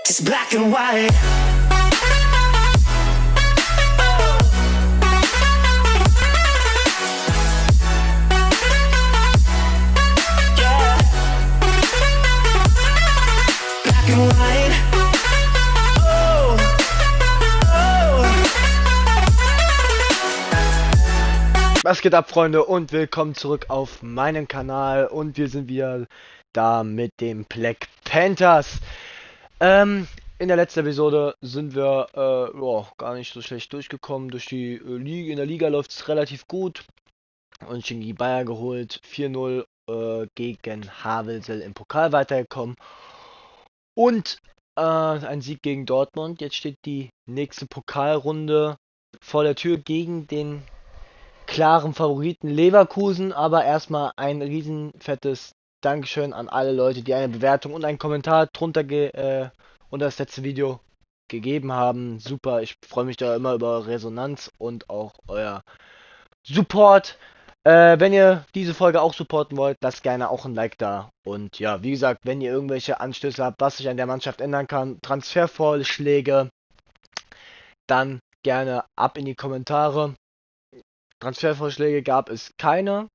It's black and white. Yeah. Black and white. Oh. Oh. Was geht ab, Freunde, und willkommen zurück auf meinem Kanal. Und wir sind wieder da mit den Black Panthers. In der letzten Episode sind wir gar nicht so schlecht durchgekommen. Durch die Liga. In der Liga läuft es relativ gut. Und gegen die Bayern geholt. 4-0 gegen Havelsel im Pokal weitergekommen. Und ein Sieg gegen Dortmund. Jetzt steht die nächste Pokalrunde vor der Tür gegen den klaren Favoriten Leverkusen. Aber erstmal ein riesen fettes Dankeschön an alle Leute, die eine Bewertung und einen Kommentar drunter unter das letzte Video gegeben haben. Super, ich freue mich da immer über Resonanz und auch euer Support. Wenn ihr diese Folge auch supporten wollt, lasst gerne auch ein Like da. Und ja, wie gesagt, wenn ihr irgendwelche Anstöße habt, was sich an der Mannschaft ändern kann, Transfervorschläge, dann gerne ab in die Kommentare. Transfervorschläge gab es keine.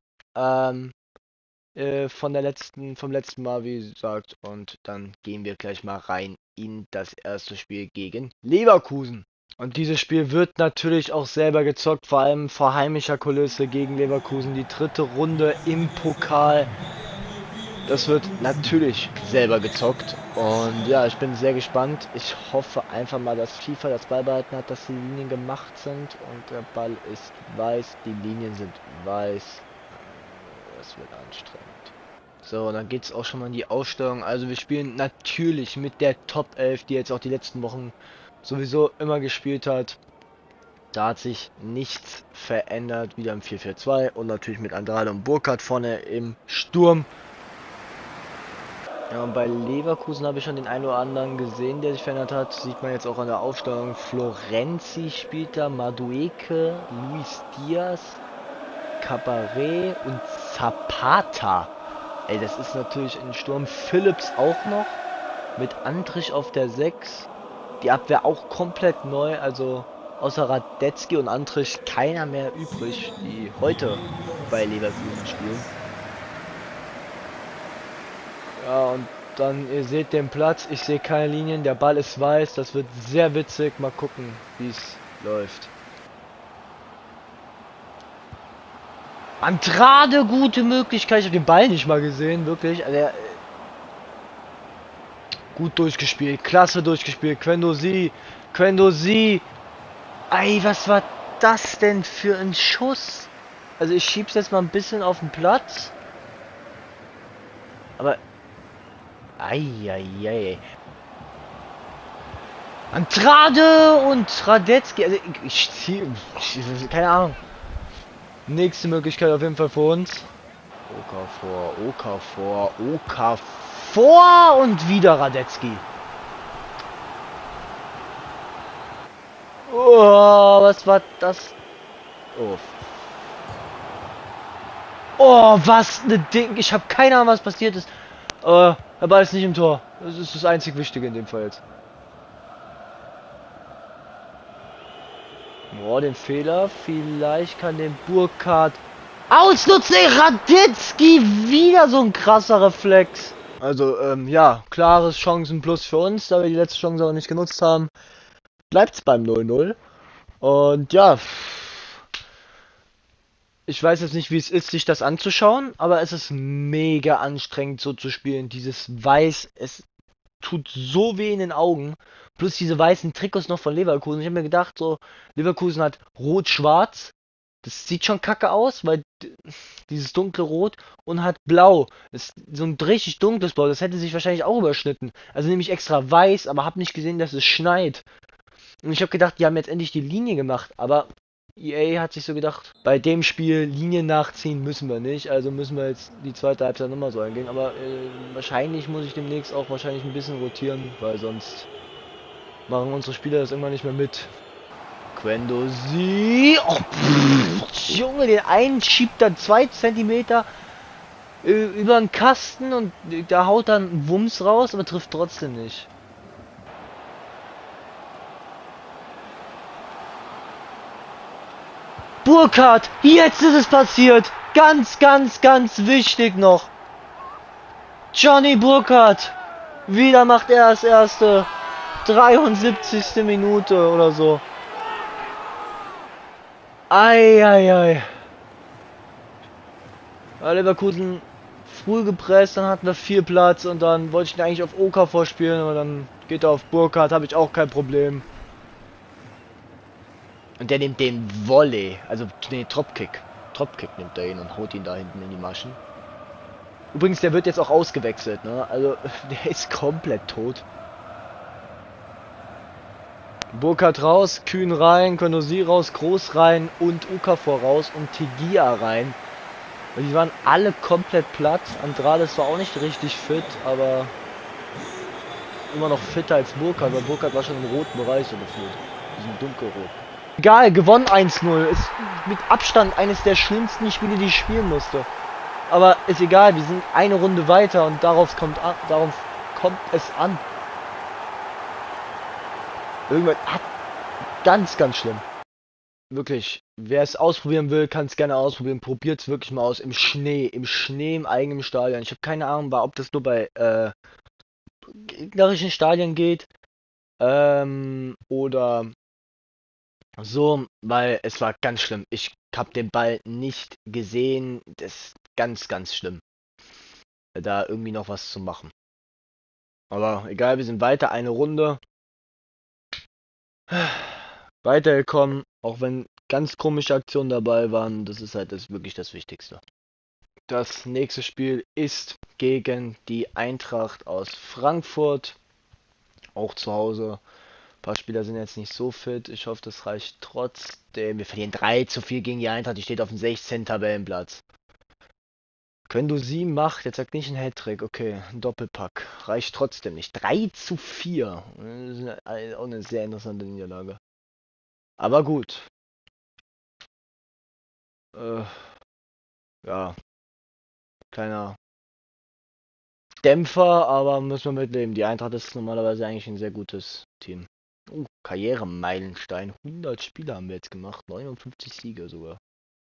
Vom letzten Mal, wie gesagt, und dann gehen wir gleich mal rein in das erste Spiel gegen Leverkusen. Und dieses Spiel wird natürlich auch selber gezockt, vor allem vor heimischer Kulisse gegen Leverkusen, die dritte Runde im Pokal. Das wird natürlich selber gezockt und ja, ich bin sehr gespannt. Ich hoffe einfach mal, dass FIFA das beibehalten hat, dass die Linien gemacht sind und der Ball ist weiß, die Linien sind weiß. Das wird anstrengend. So, dann geht es auch schon mal in die Ausstellung. Also wir spielen natürlich mit der Top 11, die jetzt auch die letzten Wochen sowieso immer gespielt hat. Da hat sich nichts verändert. Wieder im 4-4-2 und natürlich mit Andrade und Burkhardt vorne im Sturm. Ja, und bei Leverkusen habe ich schon den einen oder anderen gesehen, der sich verändert hat. Sieht man jetzt auch an der Aufstellung. Florenzi spielt da, Madueke, Luis Diaz, Cabaret und Zapata. Ey, das ist natürlich ein Sturm. Phillips auch noch. Mit Antrich auf der 6. Die Abwehr auch komplett neu. Also außer Radetzky und Antrich keiner mehr übrig, die heute bei Leverkusen spielen. Ja, und dann, ihr seht den Platz. Ich sehe keine Linien. Der Ball ist weiß. Das wird sehr witzig. Mal gucken, wie es läuft. Andrade, gute Möglichkeit. Ich habe den Ball nicht mal gesehen, wirklich. Also, gut durchgespielt, klasse durchgespielt. Quendosi. Ey, was war das denn für ein Schuss? Also ich schieb's jetzt mal ein bisschen auf den Platz. Aber ei. Andrade und Radetzky. Also ich keine Ahnung. Nächste Möglichkeit auf jeden Fall für uns. Okafor und wieder Radetzky. Oh, was war das? Oh, was ne Ding. Ich habe keine Ahnung, was passiert ist. Der Ball ist nicht im Tor. Das ist das einzig Wichtige in dem Fall jetzt. Oh, den Fehler. Vielleicht kann den Burkhardt ausnutzen. Radetzky, wieder so ein krasser Reflex. Also, ja, klares Chancenplus für uns, da wir die letzte Chance aber nicht genutzt haben. Bleibt's beim 0-0. Und ja, ich weiß jetzt nicht, wie es ist, sich das anzuschauen, aber es ist mega anstrengend, so zu spielen. Dieses Weiß, es tut so weh in den Augen. Plus diese weißen Trikots noch von Leverkusen. Ich habe mir gedacht, so, Leverkusen hat rot-schwarz. Das sieht schon kacke aus, weil dieses dunkle Rot und hat blau. Das ist so ein richtig dunkles Blau. Das hätte sich wahrscheinlich auch überschnitten. Also nehme ich extra weiß, aber habe nicht gesehen, dass es schneit. Und ich habe gedacht, die haben jetzt endlich die Linie gemacht. Aber EA hat sich so gedacht, bei dem Spiel Linien nachziehen müssen wir nicht. Also müssen wir jetzt die zweite Halbzeit nochmal so eingehen. Aber wahrscheinlich muss ich demnächst auch wahrscheinlich ein bisschen rotieren, weil sonst machen unsere Spieler das irgendwann nicht mehr mit. Quendosi. Oh, Junge, den einen schiebt dann 2 Zentimeter über den Kasten und da haut dann Wumms raus, aber trifft trotzdem nicht. Burkhardt, jetzt ist es passiert. Ganz, ganz, ganz wichtig noch. Johnny Burkhardt. Wieder macht er das erste. 73. Minute oder so. Eieiei. Leverkusen früh gepresst, dann hatten wir viel Platz und dann wollte ich ihn eigentlich auf Okafor spielen, aber dann geht er auf Burkhardt, habe ich auch kein Problem. Und der nimmt den Volley, also den Dropkick. Dropkick nimmt er ihn und haut ihn da hinten in die Maschen. Übrigens, der wird jetzt auch ausgewechselt, ne? Also, der ist komplett tot. Burkhardt raus, Kühn rein, Kondosi raus, Groß rein und Okafor raus und Tegia rein. Und die waren alle komplett platt. Andrades war auch nicht richtig fit, aber immer noch fitter als Burkhardt, weil Burkhardt war schon im roten Bereich so gefühlt. Diesen dunkelrot. Egal, gewonnen 1-0. Ist mit Abstand eines der schlimmsten Spiele, die ich spielen musste. Aber ist egal, wir sind eine Runde weiter und darauf kommt es an. Irgendwann ganz, ganz schlimm. Wirklich, wer es ausprobieren will, kann es gerne ausprobieren. Probiert es wirklich mal aus im Schnee im eigenen Stadion. Ich habe keine Ahnung, ob das nur bei gegnerischen Stadien geht oder so, weil es war ganz schlimm. Ich habe den Ball nicht gesehen. Das ist ganz, ganz schlimm, da irgendwie noch was zu machen. Aber egal, wir sind weiter, eine Runde weitergekommen, auch wenn ganz komische Aktionen dabei waren. Das ist halt wirklich das Wichtigste. Das nächste Spiel ist gegen die Eintracht aus Frankfurt, auch zu Hause. Ein paar Spieler sind jetzt nicht so fit. Ich hoffe, das reicht trotzdem. Wir verlieren 3-4 gegen die Eintracht. Die steht auf dem 16. Tabellenplatz. Kondosi macht, jetzt sagt nicht ein Hattrick. Okay, ein Doppelpack. Reicht trotzdem nicht. 3-4. Das ist auch eine sehr interessante Niederlage. Aber gut. Ja. Kleiner Dämpfer, aber müssen wir mitleben. Die Eintracht ist normalerweise eigentlich ein sehr gutes Team. Karrieremeilenstein. 100 Spiele haben wir jetzt gemacht. 59 Siege sogar.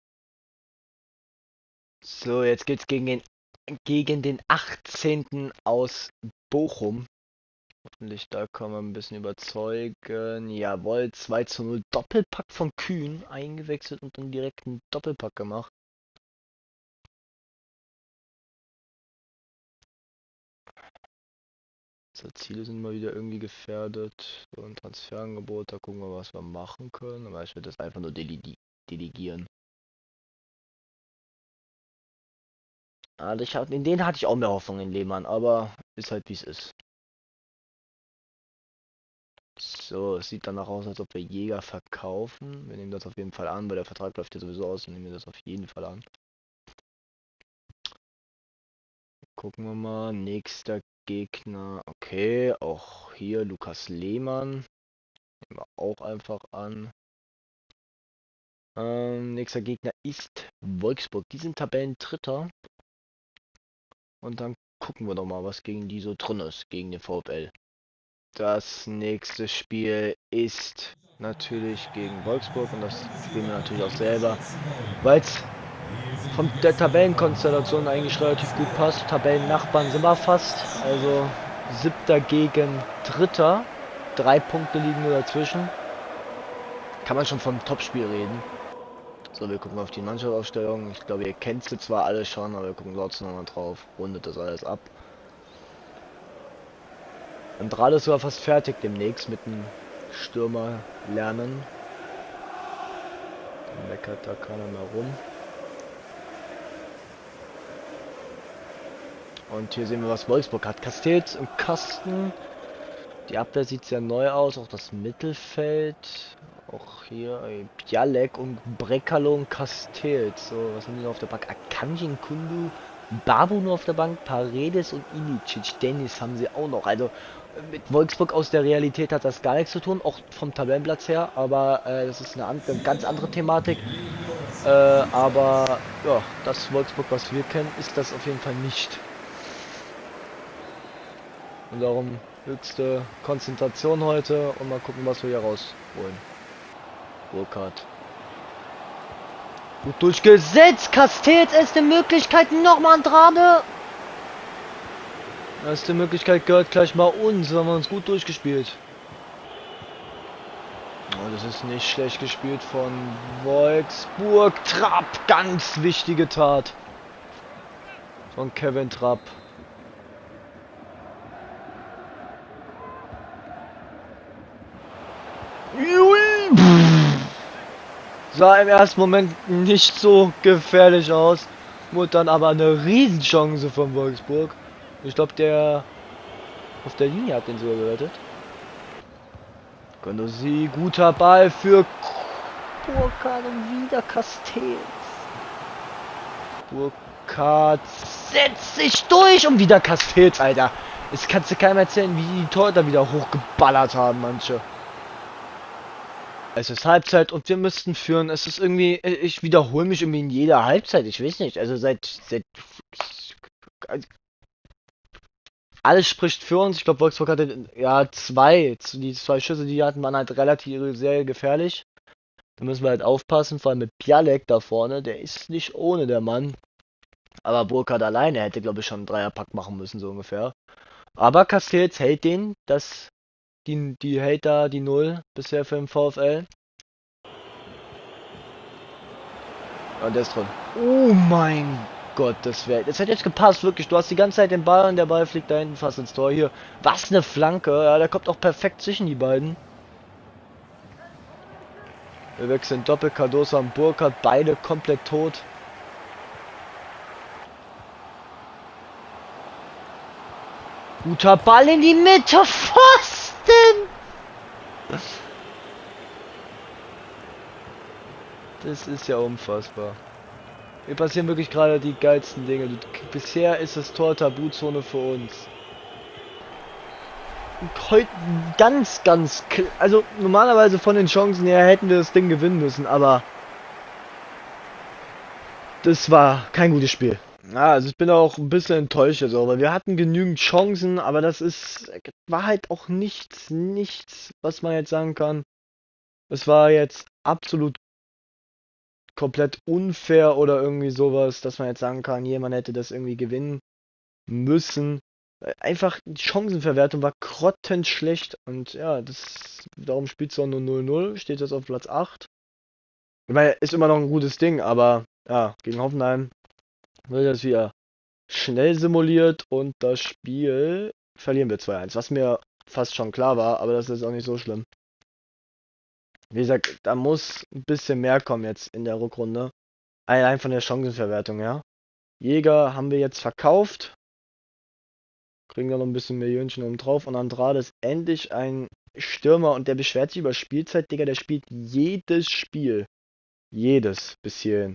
So, jetzt geht's gegen den 18. aus Bochum. Hoffentlich da können wir ein bisschen überzeugen. Jawohl, 2-0 Doppelpack von Kühn eingewechselt und dann direkt einen Doppelpack gemacht. Unsere Ziele sind mal wieder irgendwie gefährdet. So ein Transferangebot, da gucken wir, was wir machen können. Aber ich werde das einfach nur delegieren. Also in denen hatte ich auch mehr Hoffnung in Lehmann, aber ist halt wie es ist. So, es sieht danach aus, als ob wir Jäger verkaufen. Wir nehmen das auf jeden Fall an, weil der Vertrag läuft ja sowieso aus und nehmen wir das auf jeden Fall an. Gucken wir mal, nächster Gegner. Okay, auch hier Lukas Lehmann. Nehmen wir auch einfach an. Nächster Gegner ist Wolfsburg. Die sind Tabellendritter. Und dann gucken wir doch mal, was gegen die so drin ist, gegen den VfL. Das nächste Spiel ist natürlich gegen Wolfsburg und das spielen wir natürlich auch selber, weil es von der Tabellenkonstellation eigentlich relativ gut passt. Tabellennachbarn sind wir fast, also 7. gegen 3. 3 Punkte liegen nur dazwischen. Kann man schon vom Topspiel reden. So, wir gucken auf die Mannschaftsaufstellung. Ich glaube, ihr kennt sie zwar alle schon, aber wir gucken trotzdem nochmal drauf. Rundet das alles ab. Andrade ist sogar fast fertig demnächst mit dem Stürmer lernen. Dann meckert da keiner mehr rum. Und hier sehen wir, was Wolfsburg hat. Castells im Kasten. Die Abwehr sieht sehr neu aus. Auch das Mittelfeld. Auch hier Bialek und Brekalo und Castells. So, was haben die noch auf der Bank? Akanji, Kundu, Babu nur auf der Bank. Paredes und Ilicic. Dennis haben sie auch noch. Also mit Wolfsburg aus der Realität hat das gar nichts zu tun. Auch vom Tabellenplatz her. Aber das ist eine ganz andere Thematik. Aber ja, das Wolfsburg, was wir kennen, ist das auf jeden Fall nicht. Und darum höchste Konzentration heute und mal gucken, was wir hier rausholen. Burkhardt. Gut durchgesetzt. Castells, erste Möglichkeit. Nochmal Andrade. Erste Möglichkeit gehört gleich mal uns. Haben wir uns gut durchgespielt. Oh, das ist nicht schlecht gespielt von Wolfsburg. Trapp. Ganz wichtige Tat. Von Kevin Trapp. Sah im ersten Moment nicht so gefährlich aus. Wurde dann aber eine Riesenchance von Wolfsburg. Ich glaube, der auf der Linie hat den sogar gerettet. Guendouzi, guter Ball für Burkhardt und wieder Castells. Burkhardt setzt sich durch und wieder Castells, Alter. Jetzt kannst du keinem erzählen, wie die Torhüter wieder hochgeballert haben, manche. Es ist Halbzeit und wir müssten führen. Es ist irgendwie, ich wiederhole mich irgendwie in jeder Halbzeit. Ich weiß nicht, also seit alles spricht für uns. Ich glaube, Wolfsburg hatte ja die zwei Schüsse, die hatten, waren halt relativ sehr gefährlich. Da müssen wir halt aufpassen, vor allem mit Pialek da vorne. Der ist nicht ohne, der Mann. Aber Burkhardt alleine hätte, glaube ich, schon einen Dreierpack machen müssen, so ungefähr. Aber Castells hält die hält da die Null bisher für den VfL. Und der ist drin. Oh mein Gott, das hätte jetzt gepasst, wirklich. Du hast die ganze Zeit den Ball und der Ball fliegt da hinten fast ins Tor. Hier, was eine Flanke. Ja, der kommt auch perfekt zwischen die beiden. Wir wechseln doppelt. Cardoso und Burkhardt, beide komplett tot. Guter Ball in die Mitte. Pfosten! Das ist ja unfassbar. Hier passieren wirklich gerade die geilsten Dinge. Bisher ist es Tor-Tabuzone für uns. Und heute also normalerweise von den Chancen her hätten wir das Ding gewinnen müssen, aber das war kein gutes Spiel. Ja, also ich bin auch ein bisschen enttäuscht, also, weil wir hatten genügend Chancen, aber war halt auch nichts, was man jetzt sagen kann. Es war jetzt absolut komplett unfair oder irgendwie sowas, dass man jetzt sagen kann, jemand hätte das irgendwie gewinnen müssen. Einfach die Chancenverwertung war grottenschlecht und ja, darum spielt es auch nur 0-0, steht jetzt auf Platz 8. Ich meine, ist immer noch ein gutes Ding, aber ja, gegen Hoffenheim wird das wieder schnell simuliert und das Spiel verlieren wir 2-1, was mir fast schon klar war, aber das ist auch nicht so schlimm. Wie gesagt, da muss ein bisschen mehr kommen jetzt in der Rückrunde. Allein von der Chancenverwertung, ja. Jäger haben wir jetzt verkauft. Kriegen da noch ein bisschen Millionchen oben drauf. Und Andrade ist endlich ein Stürmer und der beschwert sich über Spielzeit, Digga. Der spielt jedes Spiel. Jedes bis hierhin.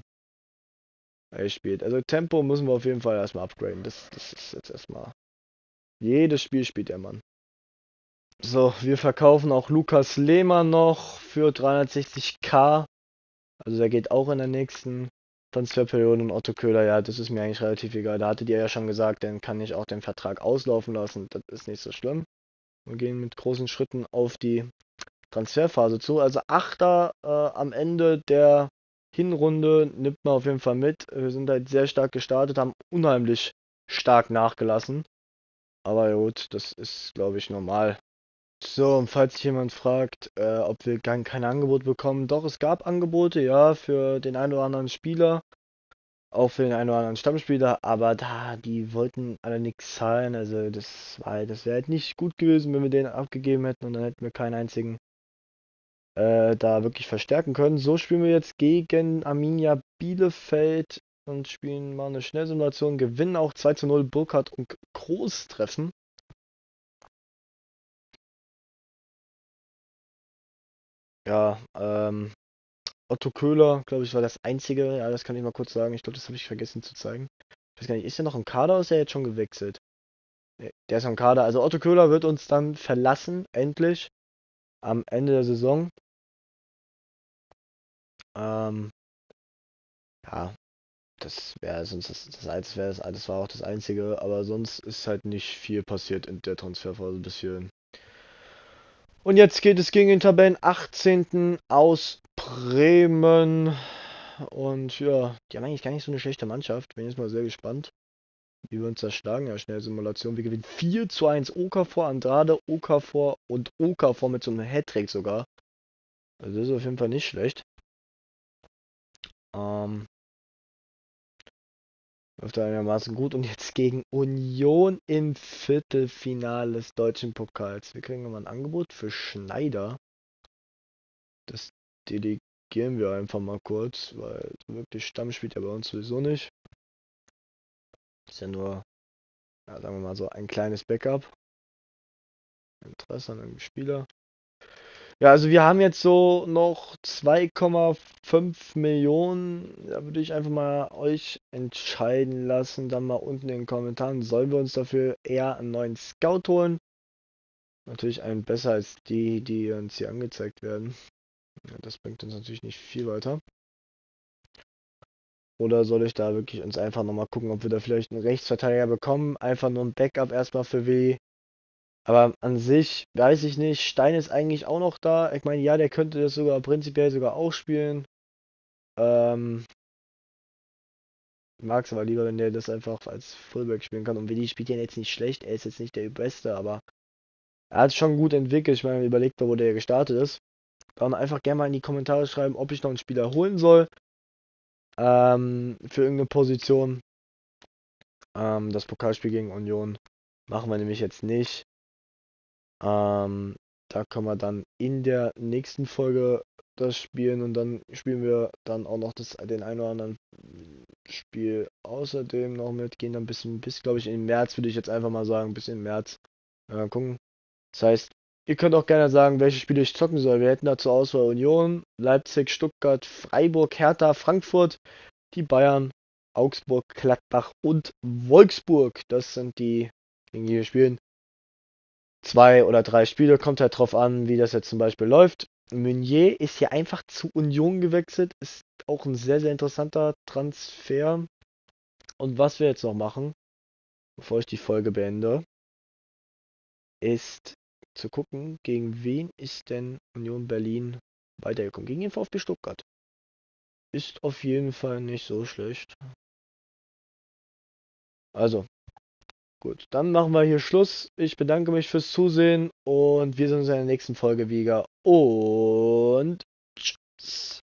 Er spielt. Also Tempo müssen wir auf jeden Fall erstmal upgraden. Das ist jetzt erstmal. Jedes Spiel spielt der Mann. So, wir verkaufen auch Lukas Lehmann noch für 360k. Also der geht auch in der nächsten Transferperiode. Und Otto Köhler, ja, das ist mir eigentlich relativ egal. Da hattet ihr ja schon gesagt, dann kann ich auch den Vertrag auslaufen lassen. Das ist nicht so schlimm. Wir gehen mit großen Schritten auf die Transferphase zu. Also Achter am Ende der Hinrunde nimmt man auf jeden Fall mit. Wir sind halt sehr stark gestartet, haben unheimlich stark nachgelassen. Aber gut, das ist, glaube ich, normal. So, und falls sich jemand fragt, ob wir kein Angebot bekommen, doch, es gab Angebote, ja, für den einen oder anderen Spieler, auch für den einen oder anderen Stammspieler, aber die wollten alle nichts zahlen, also das wäre halt nicht gut gewesen, wenn wir den abgegeben hätten und dann hätten wir keinen einzigen da wirklich verstärken können. So spielen wir jetzt gegen Arminia Bielefeld und spielen mal eine Schnellsimulation, gewinnen auch 2:0, Burkhardt und Groß treffen. Ja, Otto Köhler, glaube ich, war das einzige. Ja, das kann ich mal kurz sagen. Ich glaube, das habe ich vergessen zu zeigen. Ich weiß gar nicht, ist er noch im Kader oder ist er jetzt schon gewechselt? Nee, der ist im Kader. Also Otto Köhler wird uns dann verlassen, endlich, am Ende der Saison. Ja, das wäre sonst das war auch das Einzige, aber sonst ist halt nicht viel passiert in der Transferphase bis hierhin. Und jetzt geht es gegen den Tabellen 18. aus Bremen. Und ja, die haben eigentlich gar nicht so eine schlechte Mannschaft. Bin jetzt mal sehr gespannt, wie wir uns da schlagen. Ja, schnelle Simulation. Wir gewinnen 4:1 Okafor, Andrade, Okafor und Okafor mit so einem Hattrick sogar. Also das ist auf jeden Fall nicht schlecht. Ähm, Läuft einigermaßen gut. Und jetzt gegen Union im Viertelfinale des Deutschen Pokals. Wir kriegen nochmal ein Angebot für Schneider. Das delegieren wir einfach mal kurz, weil so wirklich Stamm spielt er bei uns sowieso nicht. Ist ja nur, ja, sagen wir mal so, ein kleines Backup. Interesse an einem Spieler. Ja, also wir haben jetzt so noch 2,5 Millionen. Da würde ich einfach mal euch entscheiden lassen. Dann mal unten in den Kommentaren. Sollen wir uns dafür eher einen neuen Scout holen? Natürlich einen besser als die uns hier angezeigt werden. Ja, das bringt uns natürlich nicht viel weiter. Oder soll ich da wirklich uns einfach nochmal gucken, ob wir da vielleicht einen Rechtsverteidiger bekommen? Einfach nur ein Backup erstmal für W. Aber an sich weiß ich nicht. Stein ist eigentlich auch noch da. Ich meine, ja, der könnte das sogar prinzipiell sogar auch spielen. Ähm, mag es aber lieber, wenn der das einfach als Fullback spielen kann. Und Willi spielt ja jetzt nicht schlecht. Er ist jetzt nicht der Beste, aber er hat es schon gut entwickelt. Ich meine, überlegt mal, wo der gestartet ist. Dann einfach gerne mal in die Kommentare schreiben, ob ich noch einen Spieler holen soll. Für irgendeine Position. Das Pokalspiel gegen Union machen wir nämlich jetzt nicht. Da können wir dann in der nächsten Folge das spielen und dann spielen wir dann auch noch den einen oder anderen Spiel außerdem noch mit. Gehen dann bis glaube ich im März, würde ich jetzt einfach mal sagen, bis im März gucken. Das heißt, ihr könnt auch gerne sagen, welche Spiele ich zocken soll. Wir hätten da zur Auswahl Union, Leipzig, Stuttgart, Freiburg, Hertha, Frankfurt, die Bayern, Augsburg, Gladbach und Wolfsburg. Das sind die, gegen die wir spielen. 2 oder 3 Spiele, kommt halt drauf an, wie das jetzt zum Beispiel läuft. Meunier ist hier einfach zu Union gewechselt, ist auch ein sehr, sehr interessanter Transfer. Und was wir jetzt noch machen, bevor ich die Folge beende, ist zu gucken, gegen wen ist denn Union Berlin weitergekommen. Gegen den VfB Stuttgart. Ist auf jeden Fall nicht so schlecht. Also, gut, dann machen wir hier Schluss. Ich bedanke mich fürs Zusehen und wir sehen uns in der nächsten Folge wieder. Und tschüss.